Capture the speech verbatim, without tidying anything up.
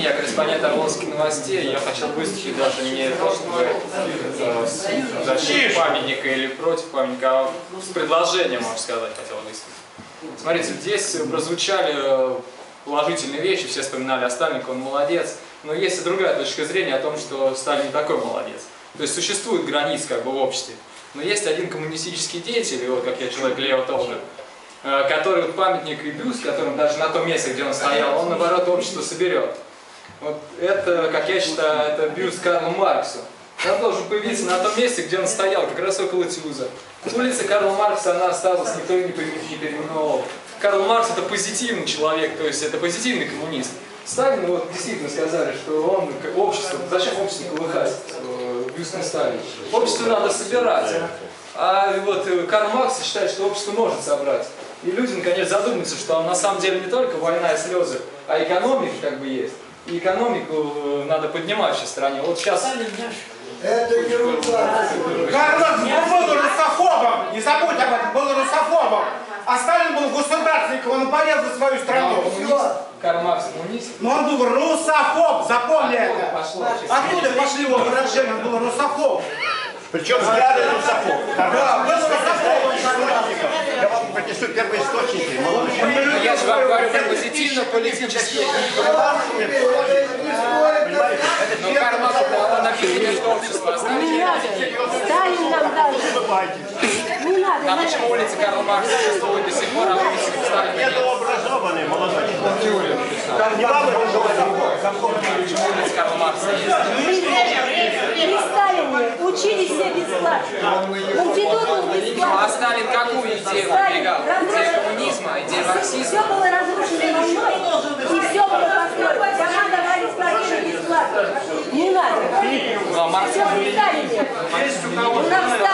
Максим, я корреспондент Орловских новостей. Я хотел выступить даже не то, чтобы э, в защиту памятника или против памятника, а с предложением, можно сказать, хотел выступить. Смотрите, здесь прозвучали положительные вещи, все вспоминали о Сталине, он молодец. Но есть и другая точка зрения о том, что Сталин не такой молодец. То есть существует границ как бы в обществе. Но есть один коммунистический деятель, и вот как я человек Лео тоже, который вот памятник и бюст, которым даже на том месте, где он стоял, он наоборот общество соберет. Вот это, как я считаю, это бюст Карлу Марксу. Он должен появиться на том месте, где он стоял, как раз около Тюза. Улица Карла Маркса, она осталась, никто ее не переименовал. Карл Маркс это позитивный человек, то есть это позитивный коммунист. Сталин, вот действительно сказали, что он, общество, зачем общество колыхать, бюст не Сталин? Общество надо собирать. А вот Карл Маркс считает, что общество может собрать. И люди наконец задумаются, что на самом деле не только война и слезы, а экономика как бы есть. И экономику надо поднимать в стране. Вот сейчас... Это ерунда. Карл Маркс был русофобом, не забудь об этом, был русофобом. А Сталин был государственником, он болел за свою страну. Карл Маркс коммунист. Но он был русофоб, запомни это. Откуда пошли его выражения, он был русофоб. Причем взгляды русофоб. Да, был русофоб. Я вам принесу первые источники. Я же вам говорю про позитивно-политические. Но Карл Маркс написано, что общество оставит. Не надо. Сталин нам дал. Не надо. А почему улица Карла Маркса существует до сих пор, а улица Сталина нет? Это образованный молодой. Не вам Почему улица Карла Маркса есть? При Сталине учились все бесплатно. В институтах бесплатно. А Сталин какую идею продвигал? Идею коммунизма, идею марксизма? Все было разрушено войной, и все было построено. Дома давались квартиры бесплатно. Не надо. Ну, а Маркс... Все при Сталине. У нас